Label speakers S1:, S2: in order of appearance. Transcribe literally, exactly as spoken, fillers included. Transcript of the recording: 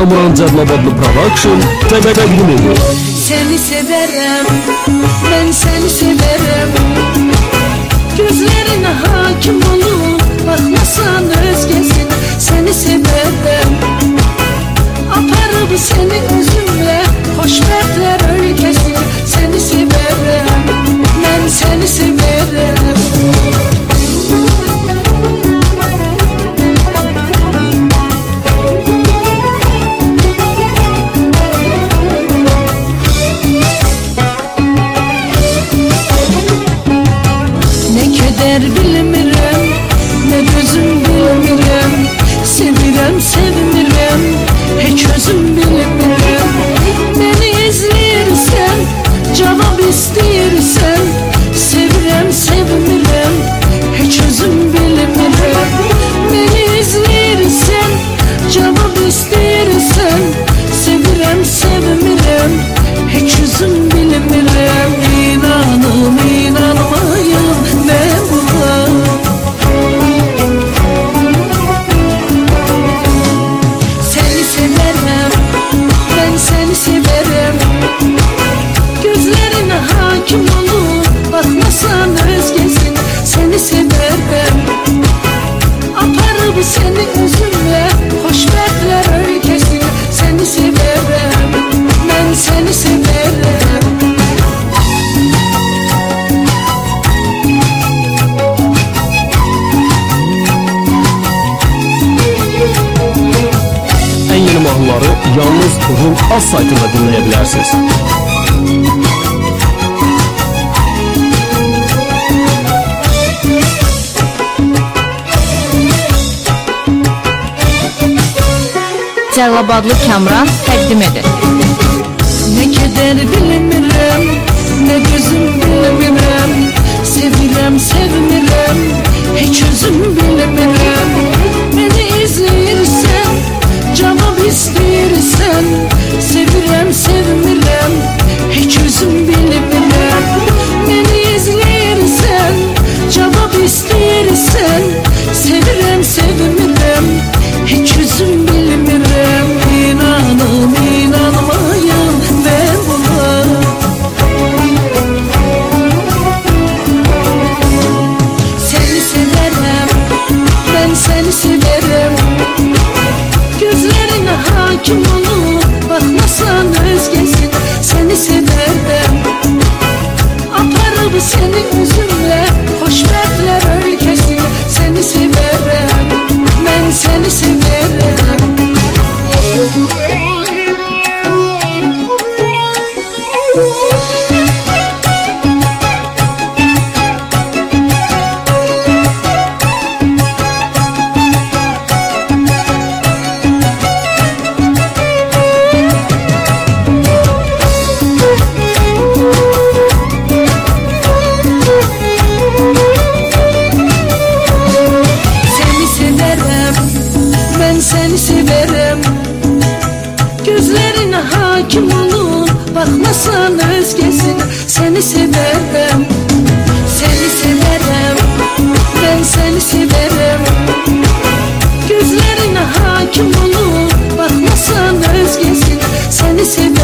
S1: Kamran Cəlilabadlı Production təqdim edir.
S2: Seni severim, ben seni severim. Gözlerine hakim olup bakmasan özgesin. Seni severim, aparıp seni özümle hoşbertler ülkesin. Seni severim, ben seni severim. Bilmirəm, ne gözüm bilmirəm. Sevirəm, sevmirəm, heç özüm bilmirəm. Beni izləyirsən, cavab istəyirsən. Sevirəm, sevmirəm, heç özüm bilmirəm. Beni izləyirsən, cavab istəyirsən. Sevirəm, sevmirəm, heç özüm bilmirəm. İnanım, inanmayım ben buna. Seni severim, ben seni severim. Gözlerine hakim olup bakmasan özgesin. Seni severim, aparıp seni özümle hoşbertler ülkesin. Seni severim, ben seni severim.
S1: Mahnıları yalnız Rum Az saytında dinleyebilirsiniz.
S3: Cəlilabadlı Kamran təqdim edir.
S2: Ne keder bilmirəm, ne gözüm bilmirəm. Sevirəm, sevmirəm, heç özüm bilmirəm. Beni izləyirsən, cavab istəyirsən. Sevirəm, sevmirəm, heç özüm bilmirəm. Beni izləyirsən, cavab istəyirsən. Sevirəm, sevmirəm, heç özüm bilmirəm. İnanım, inanmayım ben buna. Seni severim, ben seni severim. Gözlerine hakim olup bakmasan özgesin. Seni severim, aparıp seni özümle hoşbertler ülkesin. Seni severim, ben seni severim. Seni severim, gözlerine hakim olup bakmasan özgesin. Seni severim, seni severim, ben seni severim. Gözlerine hakim olup bakmasan özgesin. Seni severim.